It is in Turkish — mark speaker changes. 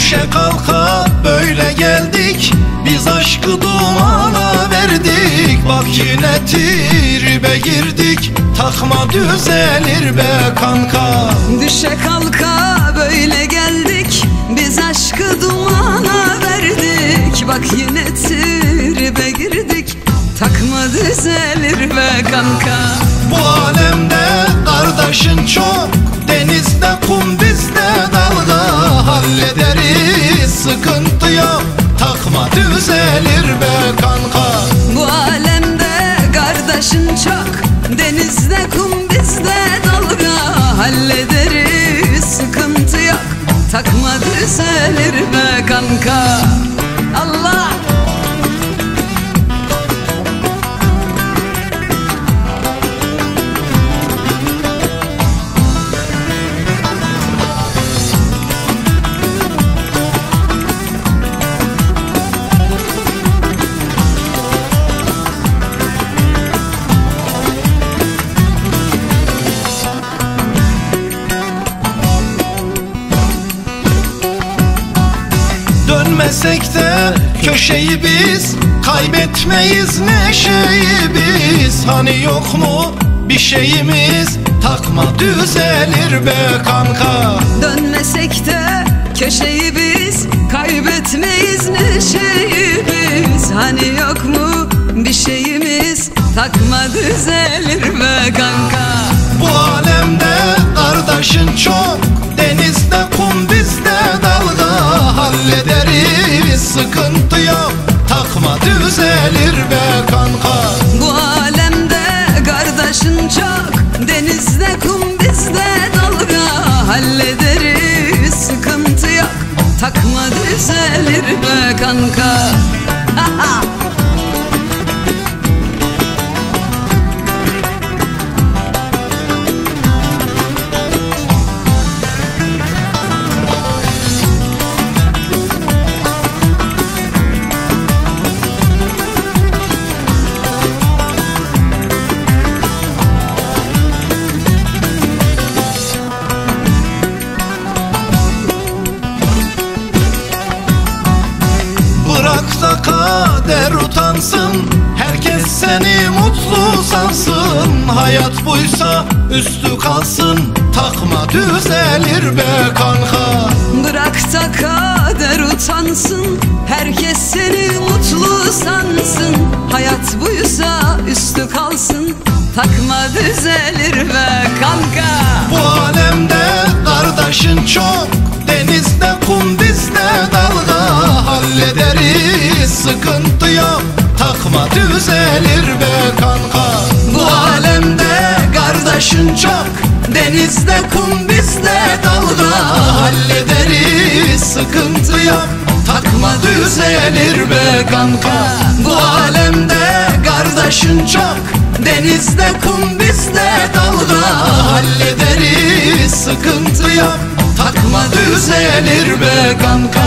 Speaker 1: Düşe kalka böyle geldik, biz aşkı dumana verdik. Bak yine tribe girdik, takma düzelir be kanka.
Speaker 2: Düşe kalka böyle geldik, biz aşkı dumana verdik. Bak yine tribe girdik, takma düzelir be kanka.
Speaker 1: Bu alemde kardeşin çok, denizde kum bizde dalga. Hallederiz, sıkıntı yok, takma düzelir be kanka.
Speaker 2: Bu alemde kardeşin çok, denizde kum bizde dalga. Hallederiz, sıkıntı yok, takma düzelir be kanka. Allah!
Speaker 1: Dönmesek de köşeyi biz, kaybetmeyiz neşeyi biz. Hani yok mu bir şeyimiz, takma düzelir be kanka.
Speaker 2: Dönmesek de köşeyi biz, kaybetmeyiz neşeyi biz. Hani yok mu bir şeyimiz, takma düzelir be kanka.
Speaker 1: Bu alemde kardeşin çok, denizde kum bizde dalga. Hallederiz, sıkıntı yok, takma düzelir be kanka.
Speaker 2: Bu alemde kardeşin çok, denizde kum bizde dalga. Hallederiz, sıkıntı yok, takma düzelir be kanka.
Speaker 1: Bırak da kader utansın, herkes seni mutlu sansın. Hayat buysa üstü kalsın, takma düzelir be kanka.
Speaker 2: Bırak da kader utansın, herkes seni mutlu sansın. Hayat buysa üstü kalsın, takma düzelir be kanka.
Speaker 1: Bu alemde kardeşin çok, denizde kum bizde dalga. Hallederiz, sıkıntı yok, takma düzelir be kanka. Bu alemde kardeşin çok, denizde kum bizde dalga. Hallederiz, sıkıntı yok, takma düzelir be kanka. Bu alemde kardeşin çok, denizde kum bizde dalga. Hallederiz, sıkıntı yok, takma düzelir be kanka.